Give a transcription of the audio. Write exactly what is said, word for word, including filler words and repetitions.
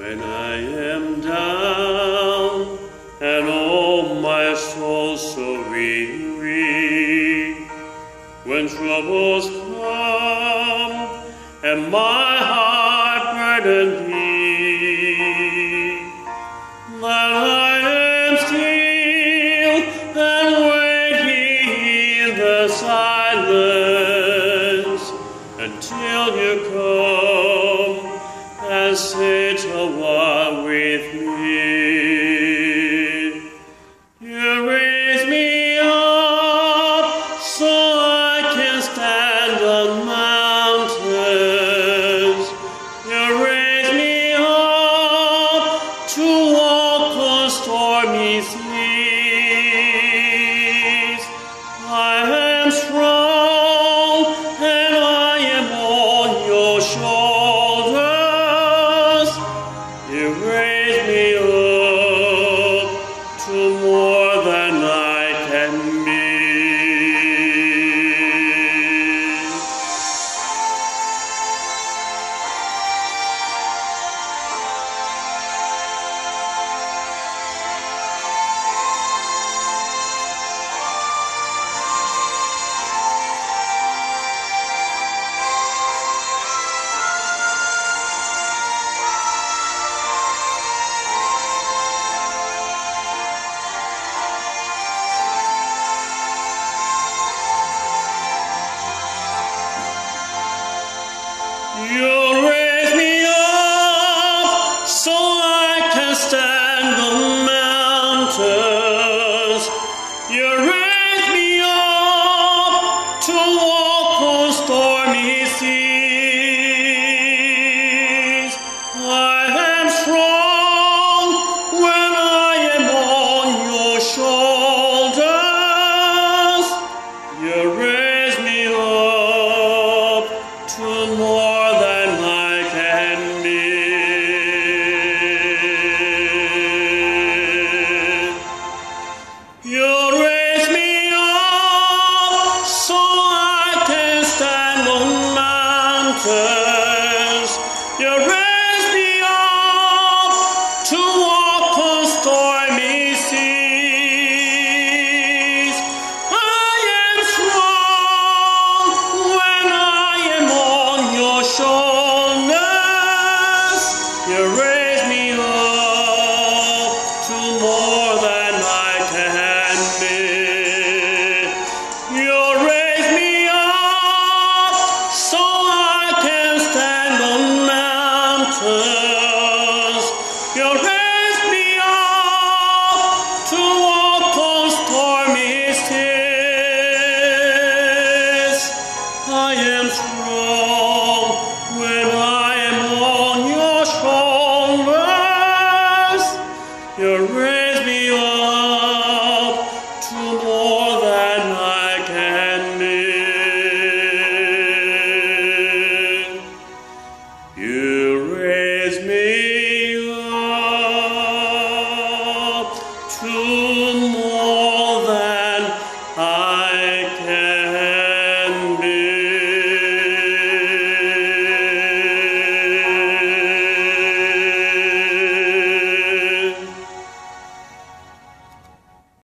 When I am down and oh my soul so weary, when troubles come and my heart burden be, that I am still and wait in the silence until you come and sit a while with me. You raise me up so I can stand on mountains. You raise me up to walk on stormy seas. I am strong and I am on your shoulders. You raise me up to more than I can be. You raise me up so I can stand on mountains. You raise me up to walk on stormy seas. I am strong when I am on your shoulders. You raise